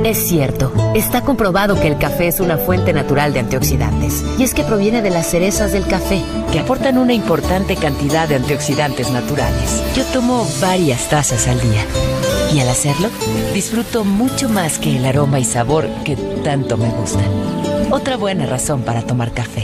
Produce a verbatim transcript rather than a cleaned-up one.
Es cierto, está comprobado que el café es una fuente natural de antioxidantes. Y es que proviene de las cerezas del café, que aportan una importante cantidad de antioxidantes naturales. Yo tomo varias tazas al día. Y al hacerlo, disfruto mucho más que el aroma y sabor que tanto me gustan. Otra buena razón para tomar café.